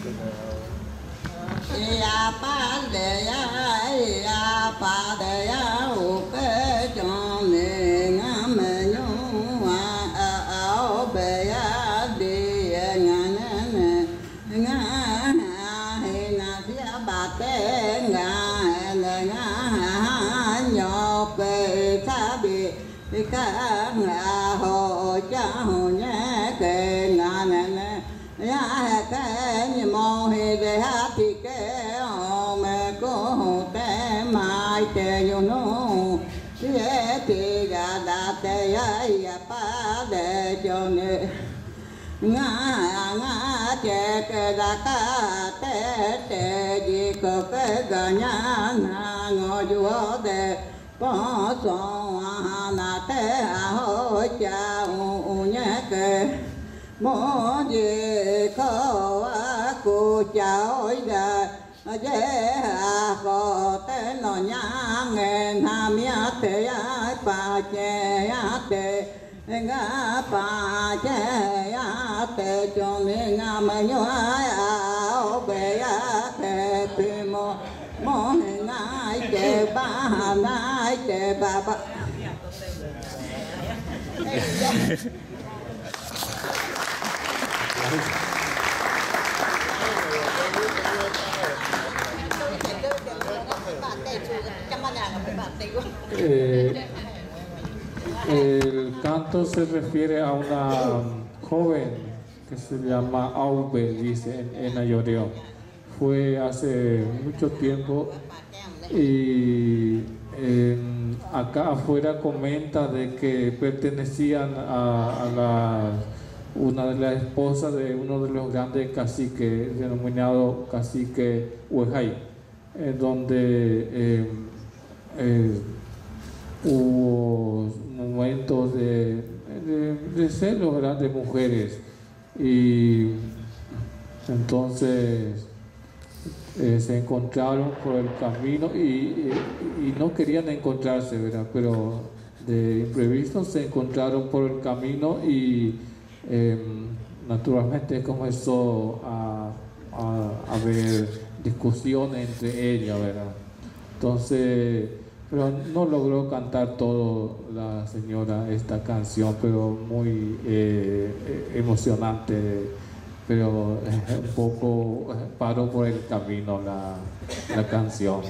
ya pa de ya u ke chon le nga me nyu a be ya de nga ne nga he na dia ba te nga le nga nyo pe ta bi ka nga ho cha ho nhé ke nga ne ya ke ni mo he de ha ti ke o me ko te mai te yo no ye ti ga da te ya pa de cho ne nga che ke da ka te ji ko ke ga nya na ngo ju de po so na te ho cha u nhé ke mô di khô cô cháu ra dễ cô tên nó nhá nghe nam ya te ya pa che ya te nga pa che ya te cho me nga ma nyo ya o be ya te pi mo nga che ba na che ba ba El canto se refiere a una joven que se llama Aube, dice en Ayoreo. Fue hace mucho tiempo y acá afuera comenta de que pertenecían a una de las esposas de uno de los grandes caciques, denominado cacique Huejay, donde hubo momentos de celos grandes mujeres, y entonces se encontraron por el camino y no querían encontrarse, ¿verdad? Pero de imprevisto se encontraron por el camino y naturalmente comenzó a haber discusiones entre ellas, ¿verdad? Entonces, pero no logró cantar todo la señora esta canción, pero muy emocionante, pero un poco paró por el camino la canción.